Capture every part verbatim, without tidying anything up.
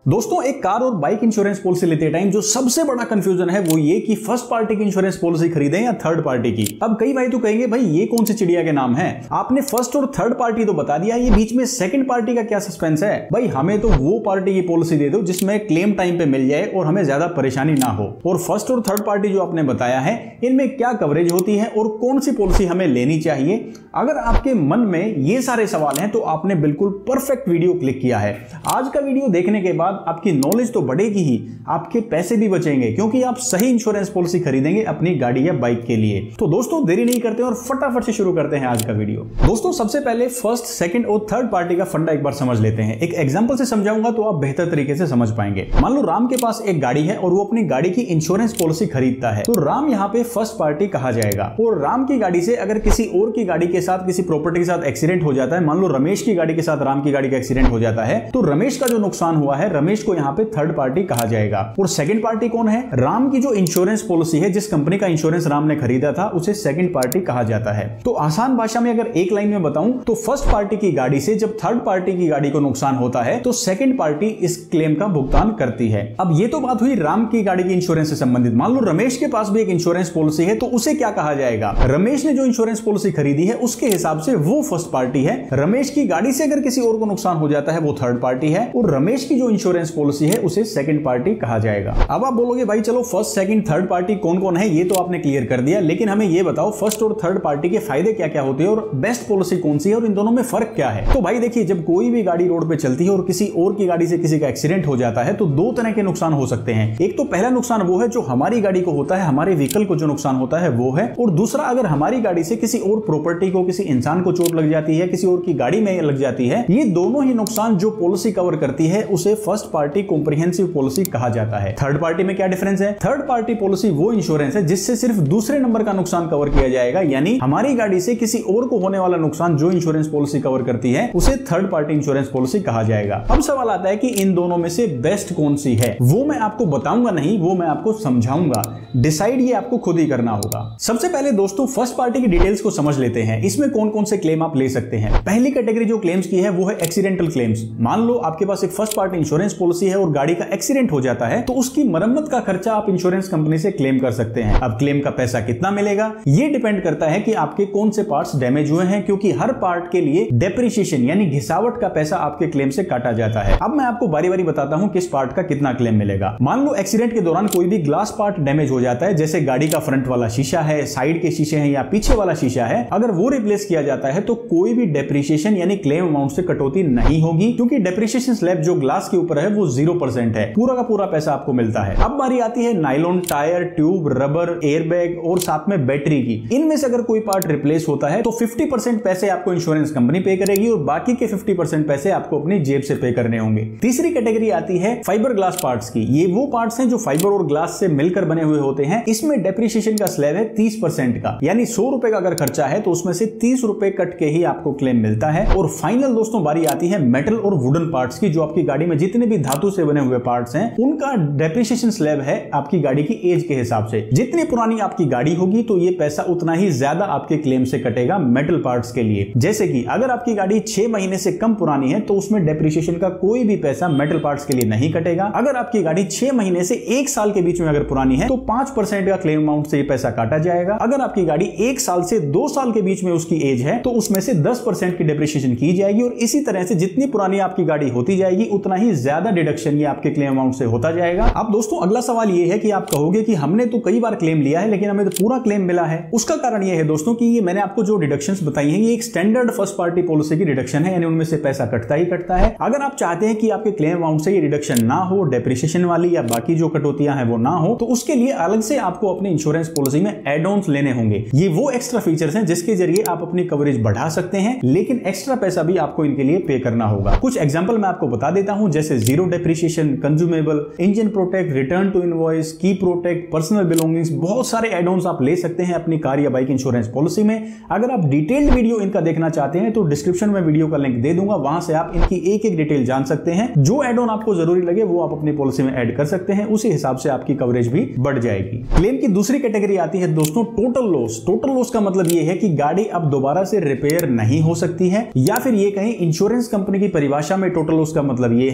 दोस्तों एक कार और बाइक इंश्योरेंस पॉलिसी लेते टाइम जो सबसे बड़ा कंफ्यूजन है वो ये कि फर्स्ट पार्टी की इंश्योरेंस पॉलिसी खरीदें या थर्ड पार्टी की। अब कई भाई तो कहेंगे भाई ये कौन सी चिड़िया के नाम है, आपने फर्स्ट और थर्ड पार्टी तो बता दिया, ये बीच में सेकंड पार्टी का क्या सस्पेंस है। भाई हमें तो वो पार्टी की पॉलिसी दे दो जिसमें क्लेम टाइम पे मिल जाए और हमें ज्यादा परेशानी ना हो। और फर्स्ट और थर्ड पार्टी जो आपने बताया है इनमें क्या कवरेज होती है और कौन सी पॉलिसी हमें लेनी चाहिए, अगर आपके मन में ये सारे सवाल हैं तो आपने बिल्कुल परफेक्ट वीडियो क्लिक किया है। आज का वीडियो देखने के बाद आपकी नॉलेज तो बढ़ेगी ही, आपके पैसे भी बचेंगे क्योंकि आप सही इंश्योरेंस पॉलिसी खरीदेंगे अपनी गाड़ी या बाइक के लिए। तो दोस्तों देरी नहीं करते और फटाफट से शुरू करते हैं आज का वीडियो। दोस्तों सबसे पहले फर्स्ट, सेकंड और थर्ड पार्टी का फंडा एक बार समझ लेते हैं। एक एग्जांपल से समझाऊंगा तो आप बेहतर तरीके से समझ पाएंगे। मान लो राम के पास एक गाड़ी है और वो अपनी गाड़ी की इंश्योरेंस पॉलिसी खरीदता है, तो राम यहाँ पे फर्स्ट पार्टी कहा जाएगा। और राम की गाड़ी से अगर किसी और की गाड़ी के साथ, किसी प्रॉपर्टी के साथ एक्सीडेंट हो जाता है, मान लो रमेश की गाड़ी के साथ राम की गाड़ी का एक्सीडेंट हो जाता है, तो रमेश का जो नुकसान हुआ है रमेश को यहाँ पे थर्ड पार्टी कहा जाएगा। और सेकंड पार्टी कौन है? राम की जो इंश्योरेंस पॉलिसी है, जिस कंपनी का इंश्योरेंस राम ने खरीदा था, उसे सेकंड पार्टी कहा जाता है। तो आसान भाषा में अगर एक लाइन में बताऊं तो फर्स्ट पार्टी की गाड़ी से जब थर्ड पार्टी की गाड़ी को नुकसान होता है तो सेकंड पार्टी इस क्लेम का भुगतान करती है। अब ये तो बात हुई राम की गाड़ी की इंश्योरेंस से संबंधित। मान लो रमेश के पास भी एक इंश्योरेंस पॉलिसी है, तो उसे क्या कहा जाएगा? रमेश ने जो इंश्योरेंस पॉलिसी खरीदी है उसके हिसाब से वो फर्स्ट पार्टी है। रमेश की गाड़ी से अगर किसी और को नुकसान हो जाता है वो थर्ड पार्टी है, और रमेश की जो इंश्योरेंस पॉलिसी है उसे सेकंड पार्टी कहा जाएगा। अब आप बोलोगे भाई चलो फर्स्ट, सेकंड, थर्ड पार्टी कौन कौन है ये तो आपने क्लियर कर दिया, लेकिन हमें ये बताओ फर्स्ट और थर्ड पार्टी के फायदे क्या क्या होते हैं और बेस्ट पॉलिसी कौन सी है और इन दोनों में फर्क क्या है। तो भाई देखिए, जब कोई भी गाड़ी रोड पे चलती है और किसी और की गाड़ी से किसी का एक्सीडेंट हो जाता है तो दो तरह के नुकसान हो सकते हैं। एक तो पहला नुकसान वो है जो हमारी गाड़ी को होता है, हमारे व्हीकल को जो नुकसान होता है वो है, और दूसरा अगर हमारी गाड़ी से किसी और प्रॉपर्टी को, किसी इंसान को चोट लग जाती है, किसी और की गाड़ी में लग जाती है, ये दोनों ही नुकसान जो पॉलिसी कवर करती है उसे फर्स्ट पार्टी कॉम्प्रिहेंसिव पॉलिसी कहा जाता है। थर्ड पार्टी में क्या डिफरेंस है? थर्ड पार्टी पॉलिसी वो इंश्योरेंस है जिससे सिर्फ दूसरे नंबर का नुकसान कवर किया जाएगा, यानी हमारी गाड़ी से किसी और को होने वाला नुकसान जो इंश्योरेंस पॉलिसी कवर करती है उसे थर्ड पार्टी इंश्योरेंस पॉलिसी कहा जाएगा। अब सवाल आता है कि इन दोनों में से बेस्ट कौन सी है? वो मैं आपको बताऊंगा नहीं, वो मैं आपको समझाऊंगा। डिसाइड ये आपको खुद ही करना होगा। सबसे पहले दोस्तों फर्स्ट पार्टी की डिटेल्स को समझ लेते हैं। इसमें कौन कौन से क्लेम आप ले सकते हैं। पहली कैटेगरी जो क्लेम्स की है वो है एक्सीडेंटल क्लेम्स। मान लो आपके पास एक फर्स्ट पार्टी इंश्योरेंस पॉलिसी है और गाड़ी का एक्सीडेंट हो जाता है तो उसकी मरम्मत का खर्चा आप इंश्योरेंस कंपनी से क्लेम कर सकते हैं। अब क्लेम का पैसा कितना मिलेगा ये डिपेंड करता है कि आपके कौन से पार्ट्स डैमेज हुए हैं, क्योंकि हर पार्ट के लिए डेप्रिसिएशन यानी घिसावट का पैसा आपके क्लेम से काटा जाता है। अब मैं आपको बारी बारी बताता हूं किस पार्ट का कितना क्लेम मिलेगा। मान लो एक्सीडेंट के दौरान कोई भी ग्लास पार्ट डैमेज हो जाता है, जैसे गाड़ी का फ्रंट वाला शीशा है, साइड के शीशे हैं या पीछे वाला शीशा है, अगर वो रिप्लेस किया जाता है तो कोई भी डेप्रिसिएशन यानी क्लेम अमाउंट से कटौती नहीं होगी, क्योंकि डेप्रिसिएशन स्लैब जो ग्लास के ऊपर है वो जीरो परसेंट है, पूरा का पूरा पैसा आपको मिलता है। अब बारी आती है nylon, tyre, tube, rubber, airbag और साथ में बैटरी की। इनमें से अगर कोई पार्ट रिप्लेस होता है तो फिफ्टी परसेंट पैसे आपको इंश्योरेंस कंपनी पे करेगी और बाकी के फिफ्टी परसेंट पैसे आपको अपनी जेब से पे करने होंगे। तीसरी कैटेगरी आती है फाइबर ग्लास पार्ट्स की। ये वो पार्ट्स हैं जो फाइबर और ग्लास से मिलकर बने हुए होते हैं। इसमें डेप्रिसिएशन का स्लैब है तीस परसेंट का, यानी सौ रुपए का अगर खर्चा है तो उसमें से तीस रुपए कट के ही आपको क्लेम मिलता है। और फाइनल दोस्तों बारी आती है मेटल और वुडन पार्ट्स की, जो आपकी गाड़ी में जितने भी धातु से बने हुए पार्ट्स हैं उनका डेप्रिसिएशन स्लैब है आपकी गाड़ी की एज के हिसाब से। जितनी पुरानी आपकी गाड़ी होगी तो ये पैसा उतना ही ज्यादा आपके क्लेम से कटेगा मेटल पार्ट्स के लिए। जैसे कि अगर आपकी गाड़ी छह महीने से कम पुरानी है तो उसमें डेप्रिसिएशन का कोई भी पैसा मेटल पार्ट्स के लिए नहीं कटेगा। अगर आपकी गाड़ी छह महीने से एक साल के बीच में अगर पुरानी है तो पांच परसेंट का क्लेम अमाउंट से ये पैसा काटा जाएगा। अगर आपकी गाड़ी एक साल से दो साल के बीच में उसकी एज है तो उसमें से दस परसेंट की डेप्रिसिएशन की जाएगी, और इसी तरह से जितनी पुरानी आपकी गाड़ी होती जाएगी उतना ही ज्यादा डिडक्शन ये आपके क्लेम अमाउंट से होता जाएगा। अब दोस्तों अगला सवाल ये है कि आप कहोगे कि हमने तो कई बार क्लेम लिया है लेकिन हमें तो पूरा क्लेम मिला है। उसका कारण ये है दोस्तों कि ये मैंने आपको जो डिडक्शंस बताई हैं ये एक स्टैंडर्ड फर्स्ट पार्टी पॉलिसी की डिडक्शन है, यानी उनमें से पैसा कटता ही कटता है। अगर आप चाहते हैं कि आपके क्लेम अमाउंट से ये डिडक्शन ना हो, डेप्रिसिएशन वाली या बाकी जो कटौतियां हैं वो ना हो, तो उसके लिए अलग से आपको अपनी इंश्योरेंस पॉलिसी में एड ऑन्स लेने होंगे। ये वो एक्स्ट्रा फीचर्स हैं जिसके जरिए आप अपनी कवरेज बढ़ा सकते हैं, लेकिन एक्स्ट्रा पैसा भी आपको इनके लिए पे करना होगा। कुछ एग्जांपल मैं आपको बता देता हूं, जैसे zero depreciation, consumable, engine protect, return to invoice, key protect, personal belongings, बहुत सारे एड ऑन्स आप ले सकते हैं अपनी कार या बाइक इंश्योरेंस पॉलिसी में। अगर आप डिटेल्ड वीडियो इनका देखना चाहते हैं तो डिस्क्रिप्शन में वीडियो का लिंक दे दूंगा, वहां से आप इनकी एक एक डिटेल जान सकते हैं। जो एड ऑन आपको जरूरी लगे वो आप अपनी पॉलिसी में ऐड कर सकते हैं, उसी हिसाब से आपकी कवरेज भी बढ़ जाएगी। क्लेम की दूसरी कैटेगरी आती है दोस्तों टोटल लॉस। टोटल लॉस का मतलब ये है कि गाड़ी अब दोबारा से रिपेयर नहीं हो सकती है, या फिर ये कहें इंश्योरेंस कंपनी की परिभाषा में टोटल लॉस का मतलब ये है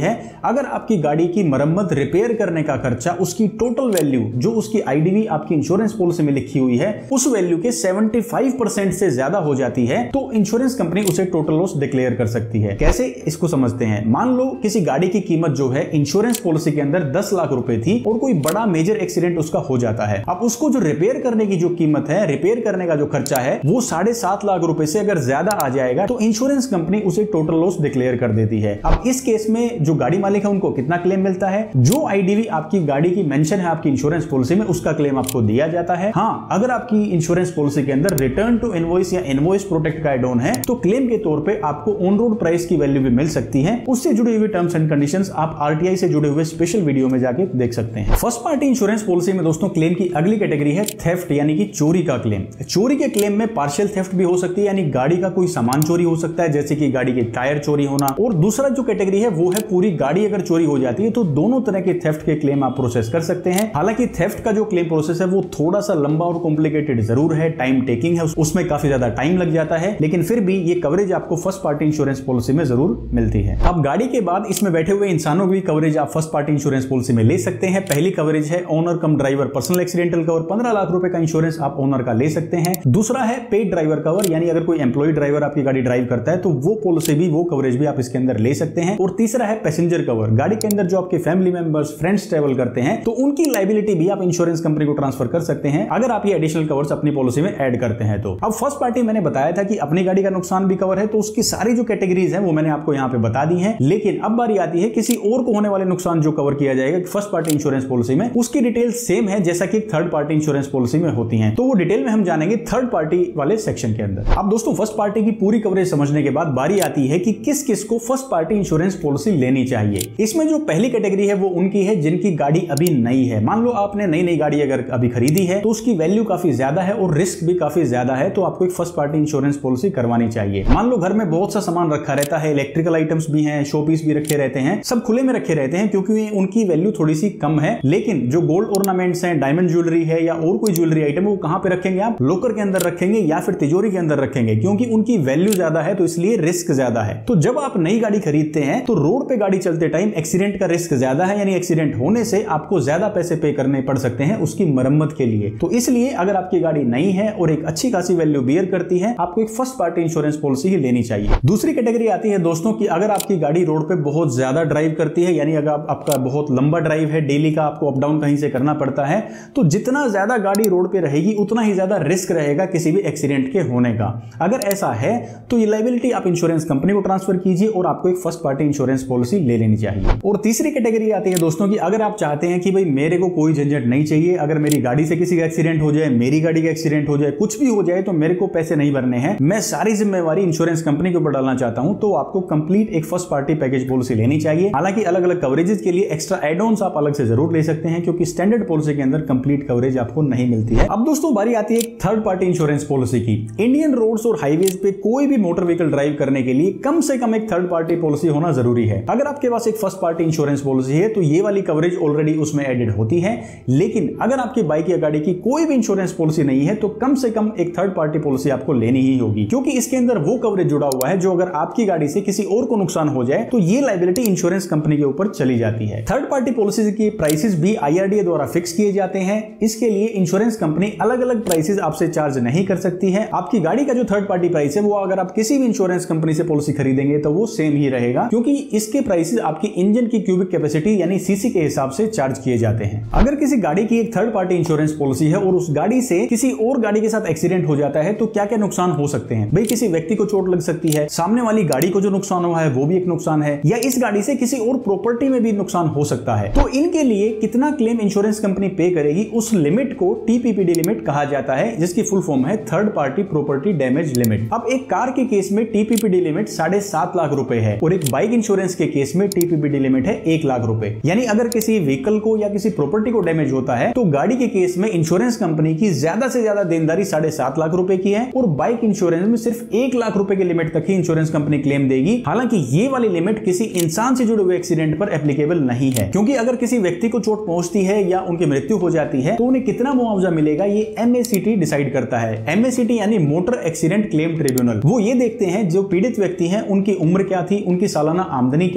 अगर आपकी गाड़ी की मरम्मत रिपेयर करने का खर्चा उसकी टोटल वैल्यू जो उसकी आईडीवी आपकी इंश्योरेंस पॉलिसी में लिखी हुई है उस वैल्यू के पचहत्तर परसेंट से ज्यादा हो जाती है तो इंश्योरेंस कंपनी उसे टोटल लॉस डिक्लेयर कर सकती है। कैसे इसको समझते हैं, मान लो किसी गाड़ी की कीमत जो है इंश्योरेंस पॉलिसी के अंदर दस लाख रुपए थी और कोई बड़ा मेजर एक्सीडेंट उसका हो जाता है। अब उसको जो रिपेयर करने की जो कीमत है, रिपेयर करने का जो खर्चा है वो साढ़े सात लाख रुपए से अगर ज्यादा आ जाएगा तो इंश्योरेंस कंपनी उसे टोटल लॉस डिक्लेयर कर देती है। अब इस केस में जो गाड़ी मालिक है उनको कितना क्लेम मिलता है, जो आईडीवी आपकी गाड़ी की मेंशन है आपकी इंश्योरेंस पॉलिसी में उसका क्लेम आपको दिया जाता है। हाँ, अगर आपकी इंश्योरेंस पॉलिसी के अंदर रिटर्न टू इनवॉइस या इनवॉइस प्रोटेक्ट का एड ऑन है तो क्लेम के तौर पे आपको ऑन रोड प्राइस की वैल्यू भी मिल सकती है। उससे जुड़ी हुई टर्म्स एंड कंडीशंस आप आरटीआई से जुड़े हुए स्पेशल वीडियो में जाके देख सकते हैं। फर्स्ट पार्टी इंश्योरेंस पॉलिसी में दोस्तों क्लेम की अगली कैटेगरी है थेफ्ट यानी कि चोरी का क्लेम। चोरी के क्लेम में पार्शियल थेफ्ट भी हो सकती है यानी गाड़ी का कोई सामान चोरी हो सकता है जैसे कि गाड़ी के टायर चोरी होना, और दूसरा जो कैटेगरी है वो है पूरी गाड़ी अगर चोरी हो जाती है तो दोनों तरह के थेफ्ट के क्लेम आप प्रोसेस कर सकते हैं। हालांकि थेफ्ट का जो क्लेम प्रोसेस है वो थोड़ा सा लंबा और कॉम्प्लिकेटेड जरूर है, टाइम टेकिंग है, उसमें काफी ज्यादा टाइम लग जाता है, लेकिन फिर भी ये कवरेज आपको फर्स्ट पार्टी इंश्योरेंस पॉलिसी में जरूर मिलती है। अब गाड़ी के बाद इसमें बैठे हुए इंसानों की कवरेज आप फर्स्ट पार्टी इंश्योरेंस पॉलिसी में ले सकते हैं। पहली कवरेज है owner cum driver personal accidental cover, पंद्रह लाख रुपए का इंश्योरेंस आप ओनर का ले सकते हैं। दूसरा है पेड ड्राइवर कवर यानी अगर कोई एम्प्लॉय ड्राइवर आपकी गाड़ी ड्राइव करता है तो वो पॉलिसी भी वो कवरेज भी आप इसके अंदर ले सकते हैं। और तीसरा है पैसेंजर कवर, गाड़ी के अंदर जो आपके फैमिली मेंबर्स फ्रेंड्स ट्रेवल करते हैं तो उनकी लायबिलिटी भी आप इंश्योरेंस कंपनी को ट्रांसफर कर सकते हैं अगर आप ये एडिशनल कवर्स अपनी पॉलिसी में ऐड करते हैं तो। अब फर्स्ट पार्टी मैंने बताया था कि अपनी गाड़ी का नुकसान भी कवर है तो उसकी सारी जो कैटेगरीज है वो मैंने आपको यहाँ पे बता दी है, लेकिन अब बारी आती है किसी और को होने वाले नुकसान जो कवर किया जाएगा फर्स्ट पार्टी इंश्योरेंस पॉलिसी में, उसकी डिटेल सेम है जैसा कि थर्ड पार्टी इंश्योरेंस पॉलिसी में होती है, तो वो डिटेल में हम जानेंगे थर्ड पार्टी वाले सेक्शन के अंदर। अब दोस्तों फर्स्ट पार्टी की पूरी कवरेज समझने के बाद बारी आती है कि किस किस को फर्स्ट पार्टी इंश्योरेंस पॉलिसी लेनी चाहिए। इसमें जो पहली कैटेगरी है वो उनकी है जिनकी गाड़ी अभी नई है। मान लो आपने नई नई गाड़ी अगर अभी खरीदी है तो उसकी वैल्यू काफी ज्यादा है और रिस्क भी काफी ज्यादा है तो आपको एक फर्स्ट पार्टी इंश्योरेंस पॉलिसी करवानी चाहिए। मान लो घर में बहुत सा सामान रखा रहता है, इलेक्ट्रिकल आइटम्स भी हैं, शोपीस भी रखे रहते हैं, सब खुले में रखे रहते हैं क्योंकि उनकी वैल्यू थोड़ी सी कम है, लेकिन जो गोल्ड ऑर्नामेंट्स हैं, डायमंड ज्वेलरी है या और कोई ज्वेलरी आइटम है वो कहां पे रखेंगे आप? लॉकर के अंदर रखेंगे या फिर तिजोरी के अंदर रखेंगे क्योंकि उनकी वैल्यू ज्यादा है तो इसलिए रिस्क ज्यादा है। तो जब आप नई गाड़ी खरीदते हैं तो रोड पे गाड़ी चलते टाइम एक्सीडेंट का रिस्क ज्यादा है यानी एक्सीडेंट होने से आपको ज्यादा पैसे पे करने पड़ सकते हैं उसकी मरम्मत के लिए। तो इसलिए अगर आपकी गाड़ी नई है और एक अच्छी खासी वैल्यू बियर करती है आपको एक फर्स्ट पार्टी इंश्योरेंस पॉलिसी ही लेनी चाहिए। दूसरी कैटेगरी आती है दोस्तों कि अगर आपकी गाड़ी रोड पे बहुत ज्यादा ड्राइव करती है यानी अगर आप, आपका बहुत लंबा ड्राइव है, डेली का आपको अप डाउन कहीं से करना पड़ता है तो जितना ज्यादा गाड़ी रोड पे रहेगी उतना ही ज्यादा रिस्क रहेगा किसी भी एक्सीडेंट के होने का। अगर ऐसा है तो ये लायबिलिटी आप इंश्योरेंस कंपनी को ट्रांसफर कीजिए और आपको एक फर्स्ट पार्टी इंश्योरेंस पॉलिसी ले लेनी चाहिए। और तीसरी कैटेगरी आती है दोस्तों कि अगर आप चाहते हैं कि भाई मेरे को कोई झंझट नहीं चाहिए, अगर मेरी गाड़ी से किसी का एक्सीडेंट हो जाए, मेरी गाड़ी का एक्सीडेंट हो जाए, कुछ भी हो जाए तो मेरे को पैसे नहीं भरने हैं, मैं सारी जिम्मेवारी इंश्योरेंस कंपनी के ऊपर डालना चाहता हूं, तो आपको कंप्लीट एक फर्स्ट पार्टी पैकेज पॉलिसी लेनी चाहिए। हालांकि अलग अलग कवरेजेस के लिए एक्स्ट्रा एड ऑन्स आप अलग से जरूर ले सकते हैं क्योंकि स्टैंडर्ड पॉलिसी के अंदर कंप्लीट कवरेज आपको नहीं मिलती है। अब दोस्तों बारी आती है थर्ड पार्टी इंश्योरेंस पॉलिसी की। इंडियन रोड्स और हाईवेज पे कोई भी मोटर व्हीकल ड्राइव करने के लिए कम से कम एक थर्ड पार्टी पॉलिसी होना जरूरी है। अगर आपके पास एक फर्स्ट पार्टी इंश्योरेंस पॉलिसी है तो ये वाली कवरेज ऑलरेडी उसमें एडेड होती है, लेकिन अगर आपकी बाइक या गाड़ी की कोई भी इंश्योरेंस पॉलिसी नहीं है तो कम से कम एक थर्ड पार्टी पॉलिसी आपको लेनी ही होगी क्योंकि इसके अंदर वो कवरेज जुड़ा हुआ है जो अगर आपकी गाड़ी से किसी और को नुकसान हो जाए तो ये लायबिलिटी इंश्योरेंस कंपनी के ऊपर चली जाती है। थर्ड पार्टी पॉलिसी के प्राइसेस भी आईआरडीए द्वारा फिक्स किए जाते हैं, इसके लिए इंश्योरेंस कंपनी अलग अलग प्राइसेस आपसे चार्ज नहीं कर सकती है। आपकी गाड़ी का जो थर्ड पार्टी प्राइस है वो अगर आप किसी भी इंश्योरेंस कंपनी से पॉलिसी खरीदेंगे तो वो सेम ही रहेगा क्योंकि इसके प्राइसेस आपकी इंजन की क्यूबिक कैपेसिटी यानी सीसी के हिसाब से चार्ज किए जाते हैं। अगर किसी गाड़ी की एक थर्ड पार्टी इंश्योरेंस पॉलिसी है और उस गाड़ी से किसी और गाड़ी के साथ एक्सीडेंट हो जाता है तो क्या क्या नुकसान हो सकते हैं? भाई किसी व्यक्ति को चोट लग सकती है, सामने वाली गाड़ी को जो नुकसान हुआ है वो भी एक नुकसान है, या इस गाड़ी से किसी और प्रॉपर्टी में भी नुकसान हो सकता है। तो इनके लिए कितना क्लेम इंश्योरेंस कंपनी पे करेगी उस लिमिट को टीपीपीडी लिमिट कहा जाता है जिसकी फुल फॉर्म है third party property damage limit. अब एक कार के केस में टीपीपीडी लिमिट साढ़े सात लाख रुपए है और एक बाइक इंश्योरेंस के केस में टीपीपीडी लिमिट है एक लाख रुपए। यानी अगर किसी व्हीकल को या किसी प्रॉपर्टी को डैमेज होता है तो गाड़ी के केस में इंश्योरेंस कंपनी की ज्यादा से ज्यादा देनदारी साढ़े सात लाख रुपए की है और बाइक इंश्योरेंस में सिर्फ एक लाख रुपए की लिमिट तक ही इंश्योरेंस कंपनी क्लेम देगी। हालांकि ये वाली लिमिट किसी इंसान से जुड़े हुए एक्सीडेंट पर एप्लीकेबल नहीं है क्योंकि अगर किसी व्यक्ति को चोट पहुंचती है या उनकी मृत्यु हो जाती है तो उन्हें कितना मुआवजा मिलेगा ये एमएसीटी डिसाइड करता है। एमएसीटी यानी मोटर एक्सीडेंट क्लेम ट्रिब्यूनल। वो ये देखते हैं जो पीड़ित व्यक्ति हैं उनकी उम्र क्या थी, उनकी सालाना आमदनी क्या थी। अब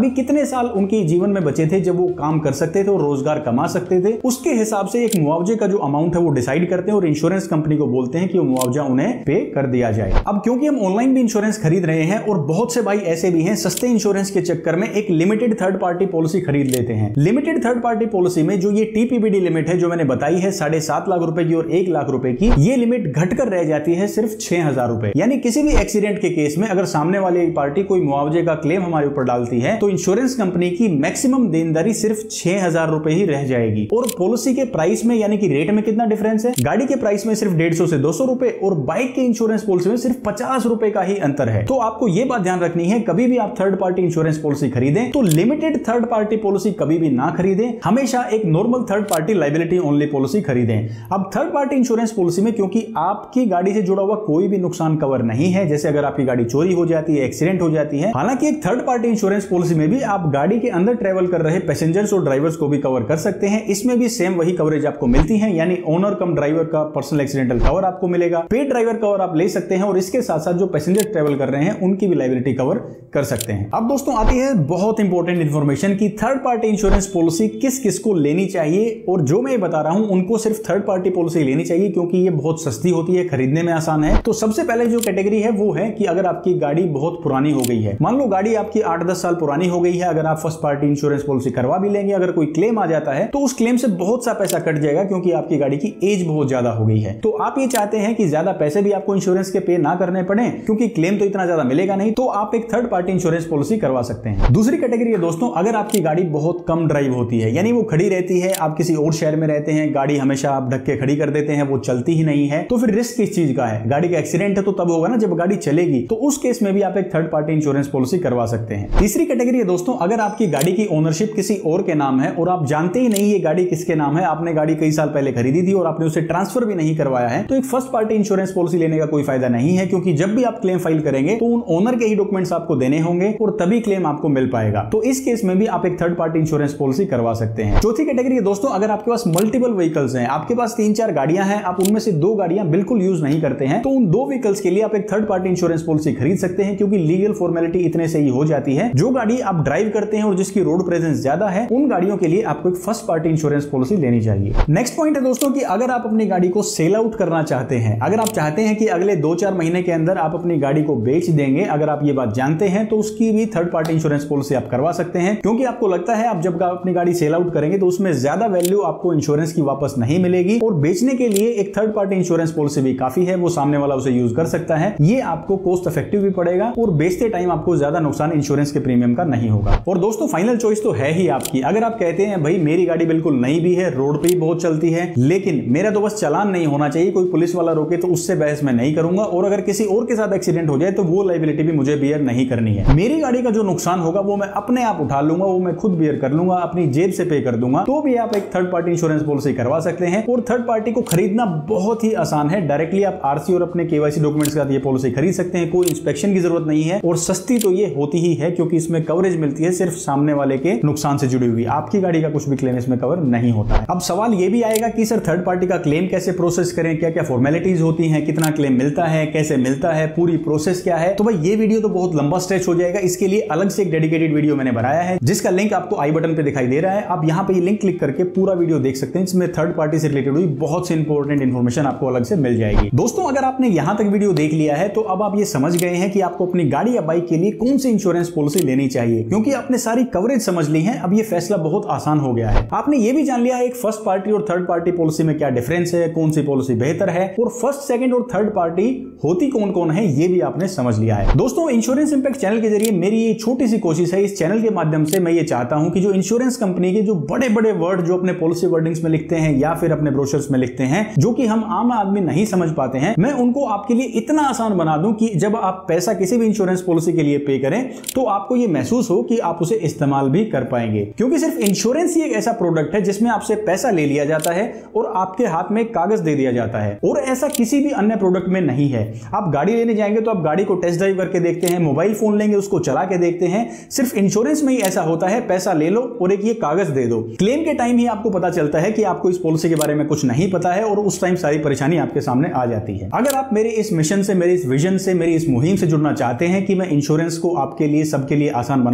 अभी कितने साल उनके जीवन में बचे थे जब वो काम कर सकते थे और रोजगार कमा सकते थे, उसके हिसाब से एक मुआवजे का जो अमाउंट है वो डिसाइड करते हैं और इंश्योरेंस कंपनी को बोलते हैं कि वो मुआवजा उन्हें पे कर दिया जाए। अब क्योंकि हम ऑनलाइन भी इंश्योरेंस खरीद रहे हैं और बहुत से भाई ऐसे भी हैं सस्ते इंश्योरेंस के चक्कर में एक लिमिटेड थर्ड पार्टी पॉलिसी खरीद लेते हैं। लिमिटेड थर्ड पार्टी पॉलिसी में जो ये टीपीबीडी लिमिट है जो मैंने बताई है साढ़े सात लाख रुपए की और एक लाख रुपए की, ये लिमिट घटकर रह जाती है सिर्फ छह हजार रुपए। यानी किसी भी एक्सीडेंट के केस में अगर सामने वाली पार्टी कोई मुआवजे का क्लेम हमारे ऊपर डालती है तो इंश्योरेंस कंपनी की मैक्सिमम देनदारी सिर्फ छह हजार रुपए ही रह जाएगी। और पॉलिसी के प्राइस में यानी कि रेट में कितना डिफरेंस है, गाड़ी के प्राइस में सिर्फ डेढ़ सौ से दो सौ रुपए और बाइक के इंश्योरेंस पॉलिसी में सिर्फ पचास रुपए का ही अंतर है। तो आपको यह बात ध्यान रखनी है, कभी भी आप थर्ड पार्टी इंश्योरेंस पॉलिसी खरीदें तो लिमिटेड थर्ड पार्टी पॉलिसी कभी भी ना खरीदें, हमेशा एक normal third party liability only policy खरीदें। अब थर्ड पार्टी इंश्योरेंस पॉलिसी में क्योंकि आपकी गाड़ी से जुड़ा हुआ कोई भी नुकसान कवर नहीं है, जैसे अगर आपकी गाड़ी चोरी हो जाती है, एक्सीडेंट हो जाती है, हालांकि एक थर्ड पार्टी इंश्योरेंस पॉलिसी में भी आप गाड़ी के अंदर ट्रेवल कर रहे पैसेंजर्स और ड्राइवर्स को भी कवर कर सकते हैं। इसमें भी सेम वही कवरेज आपको मिलती है, यानी ओनर कम ड्राइवर का पर्सनल एक्सीडेंटल कवर आपको मिलेगा, पेड ड्राइवर कवर आप ले सकते हैं और इसके साथ साथ जो पैसेंजर ट्रेवल कर रहे हैं उनकी भी लायबिलिटी कवर कर सकते हैं। अब दोस्तों आती है बहुत इंपॉर्टेंट इंफॉर्मेशन की थर्ड पार्टी इंश्योरेंस पॉलिसी किस किस को लेनी चाहिए, और जो मैं बता रहा हूं उनको सिर्फ थर्ड पार्टी पॉलिसी लेनी चाहिए क्योंकि ये बहुत सस्ती होती है, खरीदने में आसान है। तो सबसे पहले जो कैटेगरी है वो है कि अगर आपकी गाड़ी बहुत पुरानी हो गई है, मान लो गाड़ी आपकी आठ दस साल पुरानी हो गई है, अगर आप फर्स्ट पार्टी इंश्योरेंस पॉलिसी करवा भी लेंगे, अगर कोई क्लेम आ जाता है तो उस क्लेम से बहुत सा पैसा कट जाएगा क्योंकि आपकी गाड़ी की एज बहुत ज्यादा हो गई है। तो आप ये चाहते हैं कि ज्यादा पैसे भी आपको इंश्योरेंस के पे ना करने पड़े क्योंकि क्लेम तो इतना ज्यादा मिलेगा नहीं, तो आप एक थर्ड पार्टी इंश्योरेंस पॉलिसी करवा सकते हैं। दूसरी कैटेगरी है दोस्तों, अगर आपकी गाड़ी बहुत कम ड्राइव होती है, यानी वो खड़ी रहती है, आप किसी और शहर में रहते हैं, गाड़ी हमेशा आप ढक के खड़ी कर देते हैं, वो चलती ही नहीं है, तो फिर रिस्क किस चीज का है, गाड़ी का एक्सीडेंट है तो तब होगा ना जब गाड़ी चलेगी, तो उस केस में भी आप एक थर्ड पार्टी इंश्योरेंस पॉलिसी करवा सकते हैं। तीसरी कैटेगरी है दोस्तों, अगर आपकी गाड़ी की ओनरशिप किसी और के नाम है और आप जानते ही नहीं ये गाड़ी किसके नाम है, आपने गाड़ी कई साल पहले खरीदी थी और आपने उसे ट्रांसफर भी नहीं करवाया है, तो एक फर्स्ट पार्टी इंश्योरेंस पॉलिसी लेने का कोई फायदा नहीं है क्योंकि जब भी आप क्लेम फाइल करेंगे तो उन ओनर के ही डॉक्यूमेंट्स आपको देने होंगे और तभी क्लेम आपको मिल पाएगा। तो इस केस में भी आप एक थर्ड पार्टी इंश्योरेंस पॉलिसी करवा सकते हैं। चौथी कैटेगरी है दोस्तों, अगर आपके पास मल्टीपल व्हीकल्स हैं, आपके पास तीन चार गाड़ियां हैं, आप उनमें से दो गाड़ियां बिल्कुल यूज नहीं करते हैं, तो उन दो व्हीकल्स के लिए आप एक थर्ड पार्टी इंश्योरेंस पॉलिसी खरीद सकते हैं क्योंकि लीगल फॉर्मेलिटी इतने से ही हो जाती है। जो गाड़ी आप ड्राइव करते हैं और जिसकी रोड प्रेजेंस ज्यादा है उन गाड़ियों के लिए आपको एक फर्स्ट पार्टी इंश्योरेंस पॉलिसी लेनी चाहिए। नेक्स्ट पॉइंट है दोस्तों कि अगर आप अपनी गाड़ी को सेल आउट करना चाहते हैं, अगर आप चाहते हैं कि अगले दो चार महीने के अंदर आप अपनी गाड़ी को बेच देंगे, अगर आप ये बात जानते हैं तो उसकी भी थर्ड पार्टी इंश्योरेंस पॉलिसी आप करवा सकते हैं क्योंकि आपको लगता है आप जब अपनी गाड़ी सेल आउट करेंगे तो उसमें ज्यादा वैल्यू आपको इंश्योरेंस की वापस नहीं मिलेगी और बेचने के लिए एक थर्ड पार्टी इंश्योरेंस पॉलिसी भी काफी है, वो सामने वाला उसे यूज कर सकता है, ये आपको कॉस्ट इफेक्टिव भी पड़ेगा और बेचते टाइम आपको ज्यादा नुकसान इंश्योरेंस के प्रीमियम का नहीं होगा। और दोस्तों फाइनल चॉइस तो है ही आपकी, अगर आप कहते हैं भाई मेरी गाड़ी बिल्कुल नई भी है, रोड पे ही बहुत चलती है, लेकिन मेरा तो बस चालान नहीं होना चाहिए, कोई पुलिस वाला रोके तो उससे बहस मैं नहीं करूंगा और अगर किसी और के साथ एक्सीडेंट हो जाए तो वो लायबिलिटी भी मुझे बियर नहीं करनी है, मेरी गाड़ी का जो नुकसान होगा वो मैं अपने आप उठा लूंगा, वो मैं खुद बियर कर लूंगा, अपनी जेब से पे कर दूंगा, तो भी आप एक थर्ड पार्टी इंश्योरेंस पॉलिसी करवा सकते हैं। और थर्ड पार्टी को खरीदना बहुत ही आसान है, डायरेक्टली आप आरसी और अपने केवाईसी डॉक्यूमेंट्स के साथ ये पॉलिसी खरीद सकते हैं, कोई इंस्पेक्शन की जरूरत नहीं है और सस्ती तो ये होती ही है क्योंकि इसमें कवरेज मिलती है सिर्फ सामने वाले के नुकसान से जुड़ी हुई, आपकी गाड़ी का कुछ भी क्लेम इसमें कवर नहीं होता है। अब सवाल ये भी आएगा कि सर थर्ड पार्टी का क्लेम कैसे प्रोसेस करें, क्या क्या फॉर्मेलिटीज होती हैं, कितना क्लेम मिलता है, कैसे मिलता है, पूरी प्रोसेस क्या है। तो भाई ये वीडियो तो बहुत लंबा स्ट्रेच हो जाएगा, इसके लिए अलग से एक डेडिकेटेड वीडियो मैंने बनाया है जिसका लिंक आपको आई बटन पे दिखाई दे रहा है, आप यहाँ पे ये लिंक क्लिक करके पूरा वीडियो देख सकते हैं, इसमें थर्ड पार्टी से रिलेटेड हुई बहुत सी इंपॉर्टेंट इन्फॉर्मेशन आपको अलग से मिल जाएगी। दोस्तों अगर आपने यहां तक वीडियो देख लिया है तो अब आप ये समझ गए हैं कि आपको अपनी गाड़ी या बाइक के लिए कौन सी इंश्योरेंस पॉलिसी लेनी चाहिए, क्योंकि आपने सारी कवरेज समझ ली है, अब ये फैसला बहुत आसान हो गया है। आपने ये भी जान लिया है एक फर्स्ट पार्टी और थर्ड पार्टी पॉलिसी में क्या डिफरेंस है, कौन सी पॉलिसी बेहतर है और फर्स्ट सेकंड और थर्ड पार्टी होती कौन कौन है, ये भी आपने समझ लिया है। दोस्तों इंश्योरेंस इंपैक्ट चैनल के जरिए मेरी ये छोटी सी कोशिश है, इस चैनल के माध्यम से मैं ये चाहता हूं कि जो इंश्योरेंस कंपनी के जो बड़े बड़े वर्ड जो अपने पॉलिसी वर्डिंग्स में लिखते हैं या फिर अपने ब्रोशर्स में लिखते हैं जो कि हम आम आदमी नहीं समझ पाते हैं, मैं उनको आपके लिए इतना आसान बना दूं कि जब आप पैसा किसी भी इंश्योरेंस पॉलिसी के लिए पे करें तो आपको ये महसूस हो कि आप उसे इस्तेमाल भी कर पाएंगे, क्योंकि सिर्फ इंश्योरेंस ही एक ऐसा प्रोडक्ट है जिसमें आपसे पैसा ले लिया जाता है और आपके हाथ में कागज दे दिया जाता है, और ऐसा किसी भी अन्य प्रोडक्ट में नहीं है। आप गाड़ी लेने जाएंगे तो आप गाड़ी को टेस्ट ड्राइव करके देखते हैं, मोबाइल फोन लेंगे उसको चला के देखते हैं, सिर्फ इंश्योरेंस में ही ऐसा होता है, पैसा ले लो और एक ये कागज दे दो। क्लेम के टाइम ही आपको पता चलता है कि आपको इस पॉलिसी के बारे में कुछ नहीं पता है और उस टाइम सारी परेशानी आपके सामने आ जाती है। अगर आप मेरे इस मिशन से, मेरे इस विजन से, मेरी इस मुहिम से जुड़ना चाहते हैं कि मैं इंश्योरेंस को आपके लिए, सबके लिए आसान बना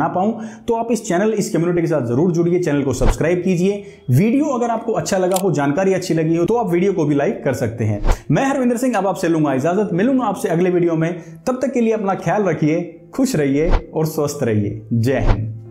बना पाऊं, तो आप इस चैनल इस कम्युनिटी के साथ जरूर जुड़िए, चैनल को सब्सक्राइब कीजिए। वीडियो अगर आपको अच्छा लगा हो, जानकारी अच्छी लगी हो, तो आप वीडियो को भी लाइक कर सकते हैं। मैं हरविंदर सिंह अब आपसे लूंगा इजाजत, मिलूंगा आपसे अगले वीडियो में। तब तक के लिए अपना ख्याल रखिए, खुश रहिए और स्वस्थ रहिए। जय हिंद।